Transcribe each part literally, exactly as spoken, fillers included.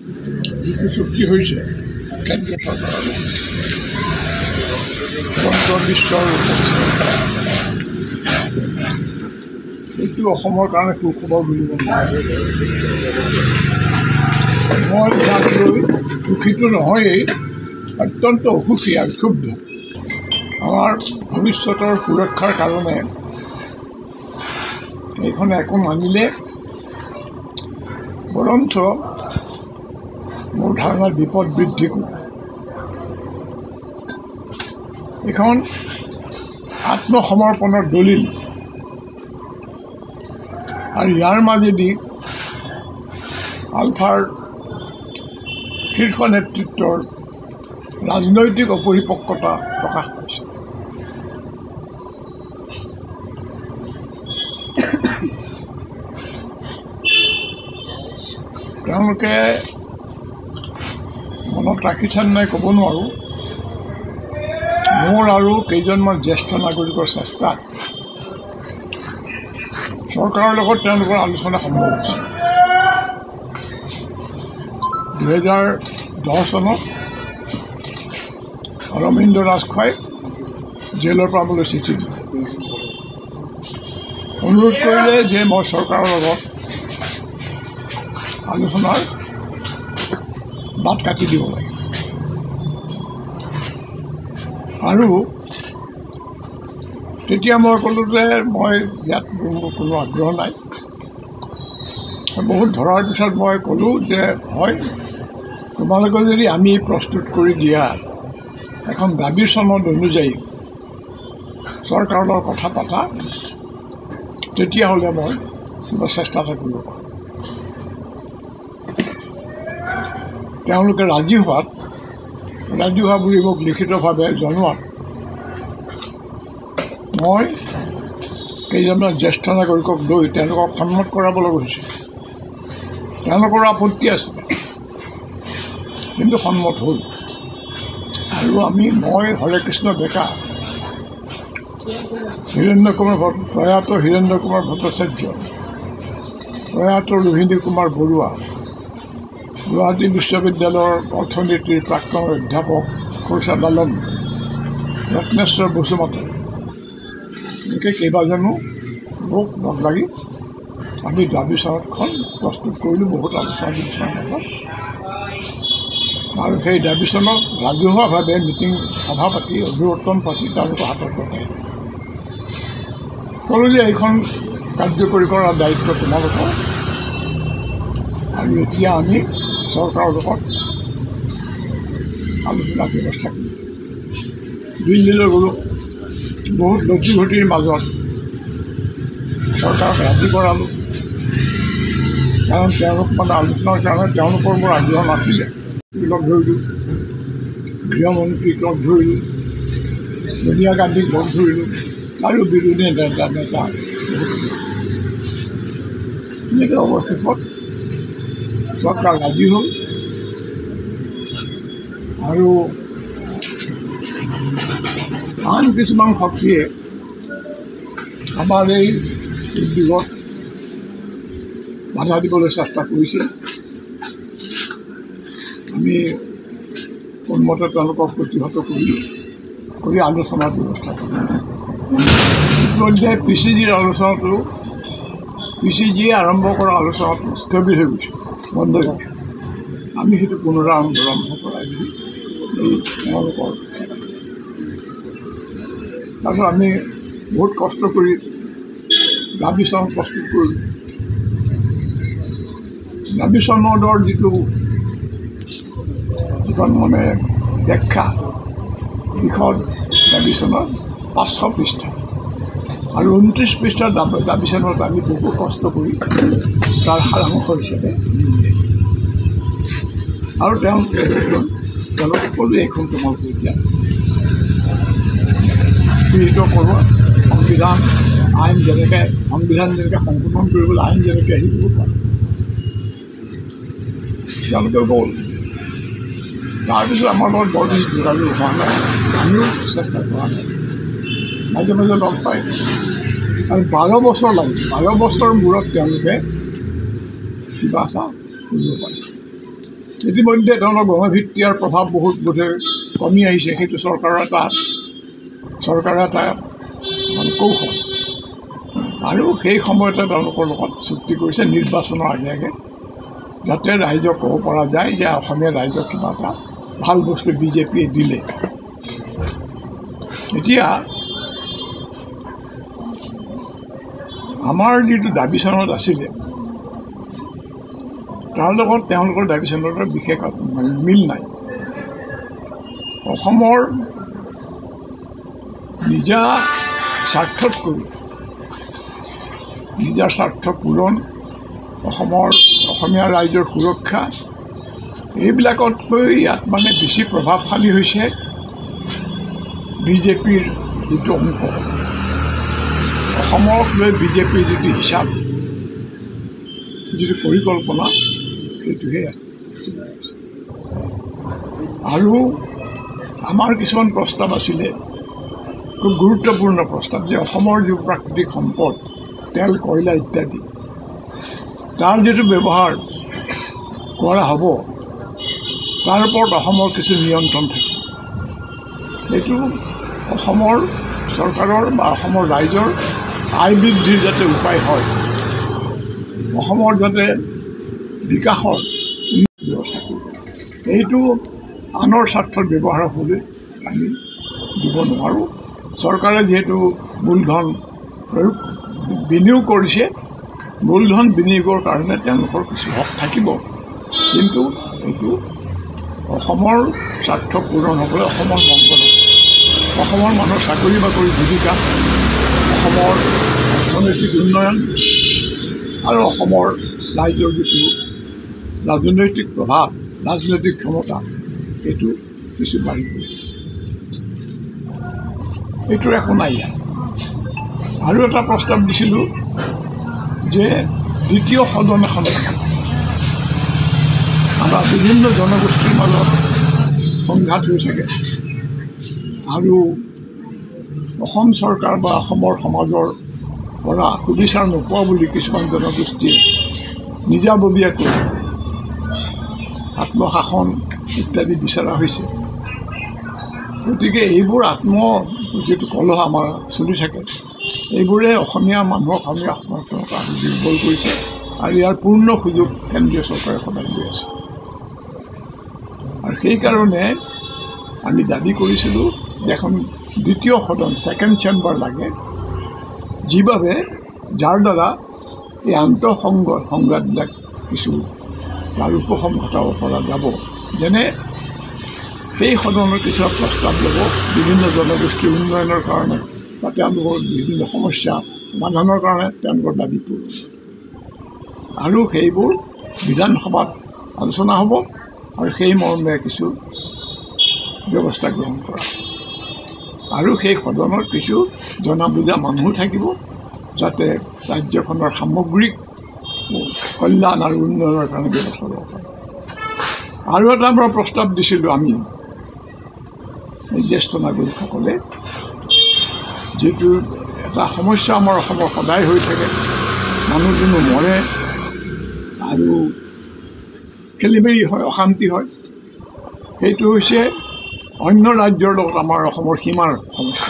যিটো চুক্তি হৈছে কেন্দ্ৰীয় চৰকাৰৰ সমগ্ৰ বিশ্বৰ এইটো অসমৰ কাৰণে সুখবৰ বুলিব নোৱাৰে। মই ইয়াক লৈ সুখীত নহয়েই, অত্যন্ত অসুখী আৰু ক্ষুব্ধ। আমাৰ ভৱিষ্যতৰ সুৰক্ষাৰ কাৰণে এইখনে একো মানিলে বৰঞ্চ মোৰ ধাৰণাৰ বিপদ বৃদ্ধি কৰে। এইখন আত্মসমৰ্পণৰ দলিল আৰু ইয়াৰ মাজেদি আলফাৰ শীৰ্ষ নেতৃত্বৰ ৰাজনৈতিক অপৰিপক্কতা প্ৰকাশ পাইছে। তেওঁলোকে মনত ৰাখিছেনে নাই ক'ব নোৱাৰোঁ। মোৰ আৰু কেইজনমান জ্যেষ্ঠ নাগৰিকৰ চেষ্টাত চৰকাৰৰ লগত তেওঁলোকৰ আলোচনা সম্ভৱ হৈছে। দুহেজাৰ দহ চনত অৰবিন্দ ৰাজখোৱাই জেলৰ পৰা মোলৈ চিঠি দিলে, অনুৰোধ কৰিলে যে মই চৰকাৰৰ লগত আলোচনাৰ বাট কাটি দিব লাগে। আৰু তেতিয়া মই ক'লোঁ যে মই ইয়াত মোৰ কোনো আগ্ৰহ নাই। বহুত ধৰাৰ পিছত মই ক'লোঁ যে হয়, তোমালোকে যদি আমি প্ৰস্তুত কৰি দিয়া এখন দাবী চনদ অনুযায়ী চৰকাৰৰ লগত কথা পতা, তেতিয়াহ'লে মই কিবা চেষ্টা এটা কৰিব পাৰোঁ। তেওঁলোকে ৰাজি হোৱাত ৰাজি হোৱা বুলি মোক লিখিতভাৱে জনোৱাত মই কেইজনমান জ্যেষ্ঠ নাগৰিকক লৈ তেওঁলোকক সন্মত কৰাবলৈ গৈছোঁ। তেওঁলোকৰ আপত্তি আছে, কিন্তু সন্মত হ'ল। আৰু আমি মই হৰে কৃষ্ণ ডেকা, হীৰেন্দ্ৰ কুমাৰ প্ৰয়াত হীৰেন্দ্ৰ কুমাৰ ভট্টাচাৰ্য, প্ৰয়াত ৰোহিণী কুমাৰ বৰুৱা, গুৱাহাটী বিশ্ববিদ্যালয়ৰ অৰ্থনীতিৰ প্ৰাক্তন অধ্যাপক খোৰচাদ আলম, ৰত্নেশ্বৰ বসুমতাৰী, এনেকৈ কেইবাজনো লোক লগ লাগি আমি দাবী চনদখন প্ৰস্তুত কৰিলোঁ বহুত আলোচনা বিলোচনাৰ মাজত। আৰু সেই দাবী চনদ ৰাজহুৱাভাৱে মিটিং সভা পাতি অভিৱৰ্তন পাতি তেওঁলোকৰ হাতত পঠাই ক'লোঁ যে এইখন কাৰ্যকৰী কৰাৰ দায়িত্ব তোমালোকৰ। আৰু এতিয়া আমি চৰকাৰৰ লগত আলোচনাৰ ব্যৱস্থা কৰিম। দিল্লীলৈ গ'লোঁ, বহুত নথি ঘটিৰ মাজত চৰকাৰক ৰাজি কৰালোঁ। কাৰণ তেওঁলোক মানে আলোচনাৰ কাৰণে তেওঁলোকৰ মোৰ আগ্ৰহ নাছিলে। লগ ধৰিলোঁ, গৃহমন্ত্ৰীক লগ ধৰিলোঁ, ছোনিয়া গান্ধীক লগ ধৰিলোঁ, আৰু বিৰোধী নেতা নেতা এনেকৈ অৱশেষত চৰকাৰ ৰাজি হ'ল। আৰু আন কিছুমান শক্তিয়ে আমাৰ এই উদ্যোগত বাধা দিবলৈ চেষ্টা কৰিছিল। আমি কোনোমতে তেওঁলোকক প্ৰতিহত কৰিলোঁ, কৰি আলোচনাৰ ব্যৱস্থা কৰিলোঁ। ইতিমধ্যে পি চি জিৰ আলোচনাটো পি চি জিয়ে আৰম্ভ কৰা আলোচনাটো স্থবিৰ হৈ গৈছে, বন্ধ হৈ গৈছে। আমি সেইটো পুনৰাৰম্ভ আৰম্ভ কৰাই দিলোঁ এই তেওঁলোকৰ। তাৰপিছত আমি বহুত কষ্ট কৰি দাবী চনদ প্ৰস্তুত কৰিলোঁ। দাবী চনদৰ যিটো যিখন মানে ব্যাখ্যা, যিখন দাবী চনদ পাঁচশ পৃষ্ঠা আৰু ঊনত্ৰিছ পৃষ্ঠাৰ দাবী দাবী চনদ আমি বহু কষ্ট কৰি তাৰ সাৰাংশ হিচাপে আৰু তেওঁলোকে তেওঁলোকে ক'লোঁ এইখন তোমালোকে এতিয়া গৃহীত কৰোৱা। সংবিধান আইন যেনেকৈ সংবিধান যেনেকৈ সংশোধন কৰিবলৈ আইন যেনেকৈ আহিব পাৰে, তেওঁলোকে গ'ল। তাৰপিছত আমাৰ লগত বৰ বেছি যোগাযোগ হোৱা নাই, আমিও চেষ্টা কৰা নাই। মাজে মাজে লগ পায় আৰু বাৰ বছৰ লাগে, বাৰ বছৰৰ মূৰত তেওঁলোকে কিবা এটা কৰিব পাৰে। ইতিমধ্যে তেওঁলোকৰ গণভিত্তি আৰু প্ৰভাৱ বহুত বোধে কমি আহিছে সেইটো চৰকাৰৰ এটা চৰকাৰৰ এটা কৌশল আৰু সেই সময়তে তেওঁলোকৰ লগত চুক্তি কৰিছে নিৰ্বাচনৰ আগে আগে যাতে ৰাইজক ক'ব পৰা যায় যে অসমীয়া ৰাইজক কিবা এটা ভাল বস্তু বিজেপিয়ে দিলে এতিয়া আমাৰ যিটো দাবী চনত আছিলে তাৰ লগত তেওঁলোকৰ দাবী চনৰ বিশেষ মিল নাই অসমৰ নিজা স্বাৰ্থত কৰি নিজৰ স্বাৰ্থ পূৰণ অসমৰ অসমীয়া ৰাইজৰ সুৰক্ষা এইবিলাকতকৈ ইয়াত মানে বেছি প্ৰভাৱশালী হৈছে বিজেপিৰ যিটো অংক অসমক লৈ বিজেপিৰ যিটো হিচাপ যিটো পৰিকল্পনা সেইটোহে আৰু আমাৰ কিছুমান প্ৰস্তাৱ আছিলে খুব গুৰুত্বপূৰ্ণ প্ৰস্তাৱ যে অসমৰ যি প্ৰাকৃতিক সম্পদ তেল কয়লা ইত্যাদি তাৰ যিটো ব্যৱহাৰ কৰা হ'ব তাৰ ওপৰত অসমৰ কিছু নিয়ন্ত্ৰণ থাকে এইটো অসমৰ চৰকাৰৰ বা অসমৰ ৰাইজৰ আয় বৃদ্ধিৰ যাতে উপায় হয় অসমৰ যাতে বিকাশৰ ব্যৱস্থা কৰিব এইটো আনৰ স্বাৰ্থত ব্যৱহাৰ হ'বলৈ আমি দিব নোৱাৰোঁ চৰকাৰে যিহেতু মূলধন প্ৰয়োগ বিনিয়োগ কৰিছে মূলধন বিনিয়োগৰ কাৰণে তেওঁলোকৰ কিছু হক থাকিব কিন্তু এইটো অসমৰ স্বাৰ্থ পূৰণ হ'বলৈ অসমৰ মংগল অসমৰ মানুহৰ চাকৰি বাকৰি জীৱিকা অসমৰ অৰ্থনৈতিক উন্নয়ন আৰু অসমৰ ৰাইজৰ যিটো ৰাজনৈতিক প্ৰভাৱ ৰাজনৈতিক ক্ষমতা এইটো কিছু বাঢ়ি গৈছে এইটোৰ একো নাই ইয়াত আৰু এটা প্ৰস্তাৱ দিছিলোঁ যে দ্বিতীয় সদন এখন আমাৰ বিভিন্ন জনগোষ্ঠীৰ মাজত সংঘাত হৈ থাকে আৰু অসম চৰকাৰ বা অসমৰ সমাজৰ পৰা সুবিচাৰ নোপোৱা বুলি কিছুমান জনগোষ্ঠীয়ে নিজাববীয়াকৈ আত্মশাসন ইত্যাদি বিচৰা হৈছে গতিকে এইবোৰ আত্ম যিটো কলহ আমাৰ চলি থাকে এইবোৰে অসমীয়া মানুহক অসমীয়া সমাজক আজি দুৰ্বল কৰিছে আৰু ইয়াৰ পূৰ্ণ সুযোগ কেন্দ্ৰীয় চৰকাৰে সদায় লৈ আছে আৰু সেইকাৰণে আমি দাবী কৰিছিলোঁ যে এখন দ্বিতীয় সদন ছেকেণ্ড চেম্বাৰ লাগে যিভাৱে যাৰ দ্বাৰা এই আন্তঃসংঘ সংঘাতবিলাক কিছু তাৰ উপশম ঘটাব পৰা যাব যেনে সেই সদনৰ কিছু প্ৰস্তাৱ ল'ব বিভিন্ন জনগোষ্ঠীৰ উন্নয়নৰ কাৰণে বা তেওঁলোকৰ বিভিন্ন সমস্যা সমাধানৰ কাৰণে তেওঁলোকৰ দাবী পূৰণ আৰু সেইবোৰ বিধানসভাত আলোচনা হ'ব আৰু সেই মৰ্মে কিছু ব্যৱস্থা গ্ৰহণ কৰা আৰু সেই সদনত কিছু জনা বুজা মানুহ থাকিব যাতে ৰাজ্যখনৰ সামগ্ৰিক কল্যাণ আৰু উন্নয়নৰ কাৰণে ব্যৱস্থা ল'ব পাৰে আৰু এটা আমাৰ প্ৰস্তাৱ দিছিলোঁ আমি এই জ্যেষ্ঠ নাগৰিকসকলে যিটো এটা সমস্যা আমাৰ অসমৰ সদায় হৈ থাকে মানুহ কোনো মৰে আৰু খেলি মেলি হয় অশান্তি হয় সেইটো হৈছে অন্য ৰাজ্যৰ লগত আমাৰ অসমৰ সীমাৰ সমস্যা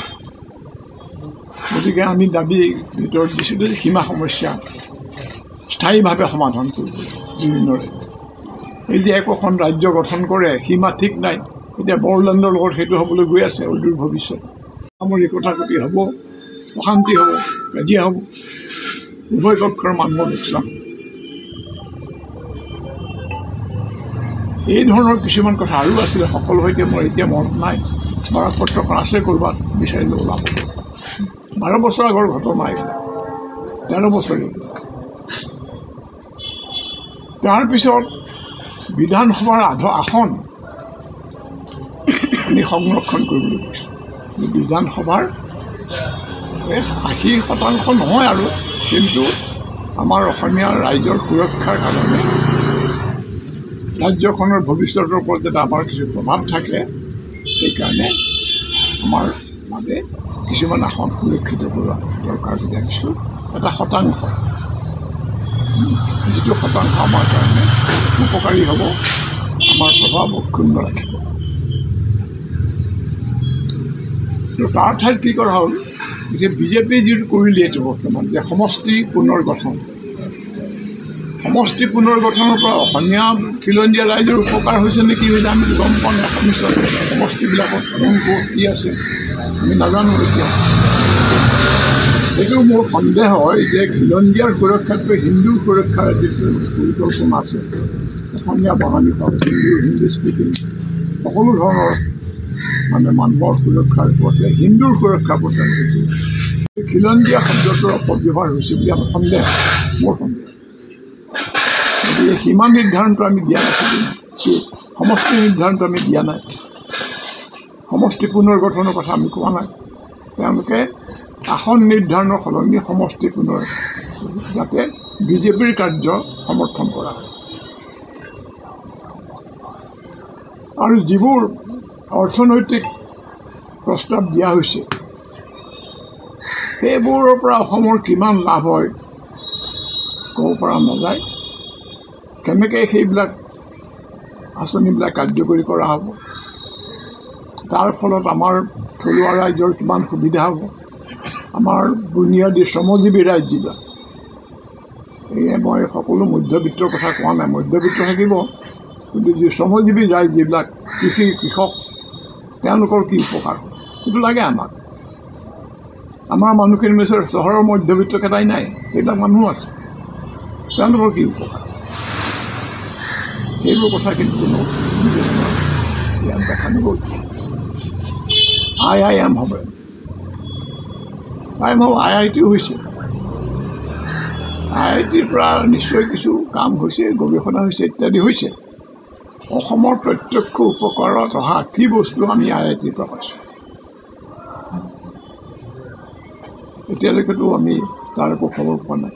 গতিকে আমি দাবী ভিতৰত দিছিলোঁ যে সীমা সমস্যা স্থায়ীভাৱে সমাধান কৰিব বিভিন্ন এই যে একোখন ৰাজ্য গঠন কৰে সীমা ঠিক নাই এতিয়া বড়োলেণ্ডৰ লগত সেইটো হ'বলৈ গৈ আছে অদূৰ ভৱিষ্যত আমাৰ একতাকতি হ'ব অশান্তি হ'ব কাজিয়া হ'ব উভয় পক্ষৰ মানুহৰ লোকচান এই ধৰণৰ কিছুমান কথা আৰু আছিলে সকলো সৈতে মোৰ এতিয়া মনত নাই স্মাৰকপত্ৰখন আছে ক'ৰবাত বিচাৰিলে ওলাব বাৰ বছৰ আগৰ ঘটনা এইবিলাক তেৰ বছৰীয়া তাৰপিছত বিধানসভাৰ আধা আসন আমি সংৰক্ষণ কৰিবলৈ কৈছোঁ বিধানসভাৰ আশী শতাংশ নহয় আৰু কিন্তু আমাৰ অসমীয়া ৰাইজৰ সুৰক্ষাৰ কাৰণে ৰাজ্যখনৰ ভৱিষ্যতৰ ওপৰত যাতে আমাৰ কিছু প্ৰভাৱ থাকে সেইকাৰণে আমাৰ বাবে কিছুমান আসন সুৰক্ষিত কৰা দৰকাৰ বুলি ভাবিছোঁ এটা শতাংশ যিটো শতাংশ আমাৰ কাৰণে উপকাৰী হ'ব আমাৰ প্ৰভাৱ অক্ষুণ্ণ ৰাখিব। তাৰ ঠাইত কি কৰা হ'ল যে বিজেপি যিটো কৰিলে এইটো বৰ্তমান যে সমষ্টি পুনৰ গঠন, সমষ্টি পুনৰ গঠনৰ পৰা অসমীয়া খিলঞ্জীয়া ৰাইজৰ উপকাৰ হৈছে নেকি হৈছে আমি গম পোৱা নাই। সমষ্টি সমষ্টিবিলাকত কোন ক'ত কি আছে আমি নাজানো এতিয়া। এইটো মোৰ সন্দেহ হয় যে খিলঞ্জীয়াৰ সুৰক্ষাতকৈ হিন্দুৰ সুৰক্ষাৰ যিটো পৰিকল্পনা আছে, অসমীয়া বাঙালী হওক, হিন্দু হিন্দী স্পিকিং সকলো ধৰণৰ মানে মানুহৰ সুৰক্ষাৰ ওপৰতে হিন্দুৰ সুৰক্ষাৰ প্ৰচাৰ কৰিছে। খিলঞ্জীয়া শব্দটোৰ অপব্যৱহাৰ হৈছে বুলি আমাৰ সন্দেহ, মোৰ সন্দেহ। গতিকে সীমা নিৰ্ধাৰণটো আমি দিয়া নাছিলোঁ, সমষ্টি নিৰ্ধাৰণটো আমি দিয়া নাই, সমষ্টি পুনৰ গঠনৰ কথা আমি কোৱা নাই। তেওঁলোকে আসন নিৰ্ধাৰণৰ সলনি সমষ্টি পুনৰ যাতে বিজেপিৰ কাৰ্য সমৰ্থন কৰা হয়। আৰু যিবোৰ অৰ্থনৈতিক প্ৰস্তাৱ দিয়া হৈছে সেইবোৰৰ পৰা অসমৰ কিমান লাভ হয় ক'ব পৰা নাযায়। কেনেকৈ সেইবিলাক আঁচনিবিলাক কাৰ্যকৰী কৰা হ'ব, তাৰ ফলত আমাৰ থলুৱা ৰাইজৰ কিমান সুবিধা হ'ব, আমাৰ বুনিয়াদী শ্ৰমজীৱী ৰাইজ যিবিলাক, এয়ে মই সকলো মধ্যবিত্তৰ কথা কোৱা নাই, মধ্যবিত্ত থাকিব, কিন্তু যি শ্ৰমজীৱী ৰাইজ যিবিলাক কৃষি কৃষক তেওঁলোকৰ কি উপকাৰ সেইটো লাগে আমাক। আমাৰ মানুহখিনি মেচৰ চহৰৰ মধ্যবিত্ত কেইটাই নাই, সেইবিলাক মানুহ আছে, তেওঁলোকৰ কি উপকাৰ সেইবোৰ কথা কিন্তু কোনো ইয়াত দেখা নগ'ল। আই আই এম হ'ব, আই এম হ'ব আই আই টিও হৈছে, আই আই টিৰ পৰা নিশ্চয় কিছু কাম হৈছে, গৱেষণা হৈছে ইত্যাদি হৈছে। অসমৰ প্ৰত্যক্ষ উপকাৰত অহা কি বস্তু আমি আই আই টিৰ পৰা পাইছোঁ এতিয়ালৈকেতো আমি তাৰ একো খবৰ পোৱা নাই।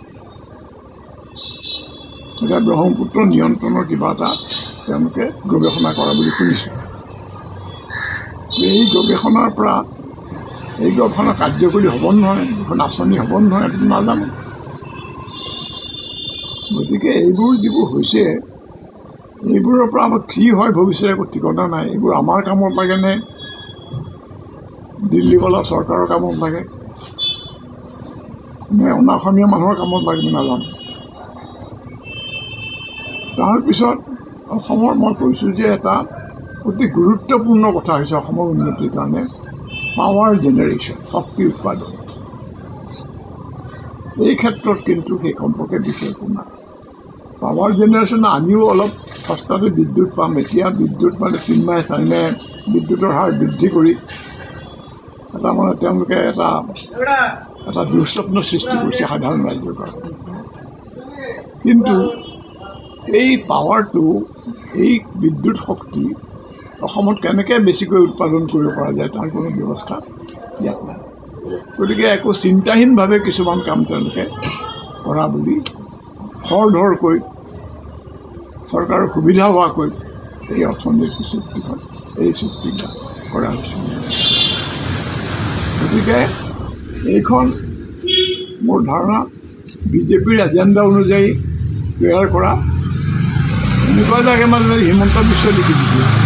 এতিয়া ব্ৰহ্মপুত্ৰ নিয়ন্ত্ৰণৰ কিবা এটা তেওঁলোকে গৱেষণা কৰা বুলি শুনিছোঁ। এই গৱেষণাৰ পৰা এই গৱেষণা কাৰ্যকৰী হ'ব নহয়, এখন আঁচনি হ'ব নহয়, সেইটো নাজানো। গতিকে এইবোৰ যিবোৰ হৈছে এইবোৰৰ পৰা আমাৰ কি হয় ভৱিষ্যতে একো ঠিকনা নাই। এইবোৰ আমাৰ কামত লাগে নে দিল্লীৱালা চৰকাৰৰ কামত লাগে নে অনা অসমীয়া মানুহৰ কামত লাগে নাজানো। তাৰপিছত অসমৰ মই কৈছোঁ যে এটা অতি গুৰুত্বপূৰ্ণ কথা হৈছে অসমৰ উন্নতিৰ কাৰণে পাৱাৰ জেনেৰেশ্যন, শক্তি উৎপাদন। এই ক্ষেত্ৰত কিন্তু সেই সম্পৰ্কে বিশেষ নাই। পাৱাৰ জেনেৰেশ্যন আমিও অলপ সস্তাতে বিদ্যুৎ পাম। এতিয়া বিদ্যুৎ মানে তিনিমাহে চাৰিমাহে বিদ্যুতৰ হাৰ বৃদ্ধি কৰি এটা মানে তেওঁলোকে এটা এটা দুঃস্বপ্ন সৃষ্টি কৰিছে সাধাৰণ ৰাইজৰ কাৰণে। কিন্তু এই পাৱাৰটো, এই বিদ্যুৎ শক্তি অসমত কেনেকৈ বেছিকৈ উৎপাদন কৰিব পৰা যায় তাৰ কোনো ব্যৱস্থা ইয়াত নাই। গতিকে একো চিন্তাহীনভাৱে কিছুমান কাম তেওঁলোকে কৰা বুলি খৰধৰকৈ চৰকাৰৰ সুবিধা হোৱাকৈ এই অৰ্থনৈতিক চুক্তিখন এই চুক্তিবিলাক কৰা হৈছে। গতিকে এইখন মোৰ ধাৰণা বিজেপিৰ এজেণ্ডা অনুযায়ী তৈয়াৰ কৰা। এনেকুৱা লাগে মানে হিমন্ত বিশ্ব লিখি দিছে।